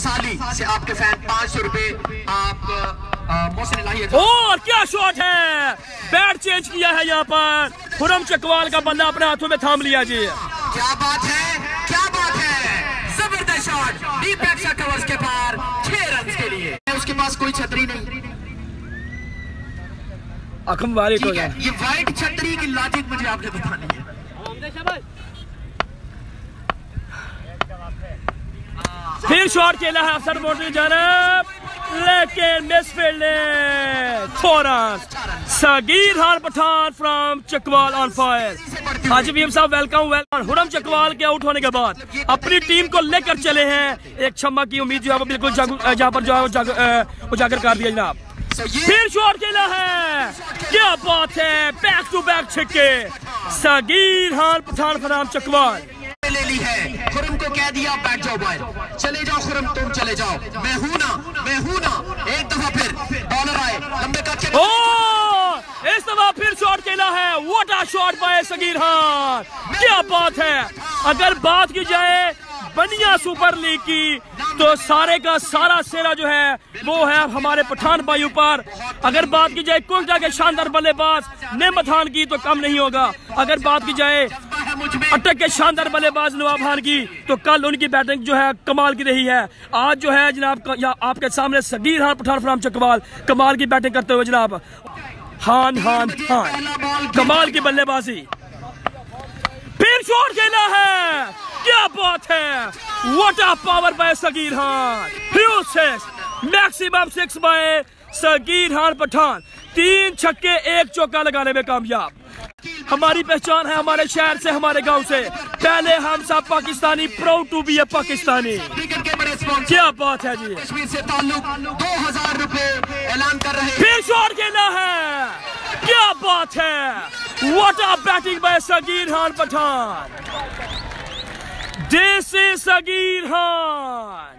साली से आपके फैन 500 रुपए आप मोहसिन इलाही। और क्या शॉट है, बैट चेंज किया है यहाँ पर, खुरम चकवाल का बल्ला अपने हाथों में थाम लिया जी। क्या बात है, क्या बात है, जबरदस्त शॉट, डीप एक्स्ट्रा कवर्स के पार 6 रन के लिए। उसके पास कोई छतरी नहीं, अखम वारिट हो गया। ये वाइट छतरी की लॉजिक मुझे आपने बतानी है। फिर शॉट खेला है अफसर बोर्ड की जानब, लेकिन मिसफील्ड ने फौरन Sagir Khan Pathan from Chakwal on fire. Haji Bhim साहब वेलकम। हुरम चकवाल के आउट होने के बाद अपनी टीम को लेकर चले हैं, एक क्षमा की उम्मीद जो है बिल्कुल जहाँ पर जो है उजागर कर दिया जनाब। फिर शॉट खेला है, क्या बात है, बैक टू बैक छक्के, सगीर खान पठान फ्रॉम चकवाल ले ली है। खुरम को कह दिया बैठ जाओ बाहर, चले जाओ खुरम, तुम चले जाओ, मैं हूं ना, मैं हूं ना। एक दफा फिर बॉलर आए लंबे कट के, ओ इस दफा फिर शॉट खेला है, what a shot by Sagir Khan, क्या बात है। अगर बात की जाए बनिया सुपर लीग की तो सारे का सारा सेरा जो है वो है हमारे पठान भाइयों पर। अगर बात की जाए कोयटा के शानदार बल्लेबाज नेमत खान की तो कम नहीं होगा। अगर बात की जाए अटक के शानदार बल्लेबाज नवाब खान की तो कल उनकी बैटिंग जो है कमाल की रही है। आज जो है जनाब आपके सामने सगीर खान पठान फ्रॉम चकवाल कमाल की बैटिंग करते हुए जनाब, हान कमाल की बल्लेबाजी। फिर शॉट खेला है, क्या बात है, what a power by Sagir Khan, huge six, maximum 6 by Sagir Khan Pathan, 3 छक्के 1 चौका लगाने में कामयाब। हमारी पहचान है हमारे शहर से, हमारे गांव से, पहले हम सब Pakistani, proud to be a Pakistani. क्या बात है जी, कश्मीर से ताल्लुक 2000 रुपए ऐलान कर रहे हैं। फिर शॉट खेला है, क्या बात है, what a batting by Sagir Khan Pathan, this is Sagir Khan.